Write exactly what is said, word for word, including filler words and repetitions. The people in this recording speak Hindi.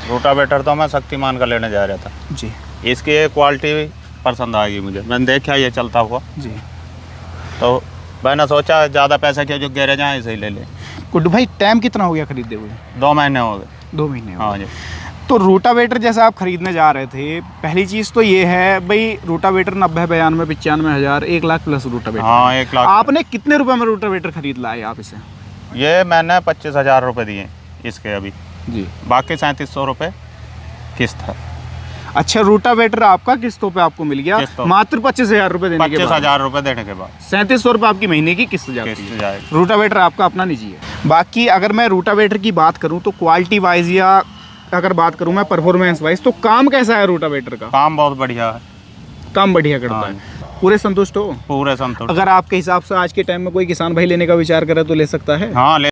रोटावेटर तो मैं शक्तिमान का लेने जा रहा था जी। इसकी क्वालिटी पसंद आ गई मुझे, मैंने देखा ये चलता हुआ जी। तो मैंने सोचा ज़्यादा पैसा क्या जो गैरेज है इसे ही ले ले। गुड्डू भाई टाइम कितना हो गया खरीदे हुए? दो महीने हो गए। दो महीने हो हाँ गए। जी। तो रोटावेटर जैसा आप खरीदने जा रहे थे, पहली चीज़ तो ये है भाई रोटावेटर नब्बे बयानवे पचानवे हज़ार एक लाख प्लस रोटावेटर। हाँ एक लाख। आपने कितने रुपए में रोटावेटर खरीद लाए आप इसे? ये मैंने पच्चीस हज़ार रुपये दिए इसके अभी जी। बाकी सैंतीस सौ रुपये किस्त है। अच्छा, रोटावेटर आपका किस्तों पे आपको मिल गया मात्र पच्चीस हजार रुपये देने के बाद? पच्चीस हज़ार रुपये देने के बाद सैंतीस सौ रुपये आपकी महीने की किस्त जाती किस्त है। जाएगी। रोटावेटर आपका अपना निजी है। बाकी अगर मैं रोटावेटर की बात करूं तो क्वालिटी वाइज या अगर बात करूं मैं परफॉर्मेंस वाइज तो काम कैसा है रोटावेटर का? काम बहुत बढ़िया है। काम बढ़िया करता हाँ। है। पूरे संतुष्ट हो? पूरे संतुष्ट। अगर आपके हिसाब से आज के टाइम में कोई किसान भाई लेने का विचार करे तो ले सकता है? हाँ ले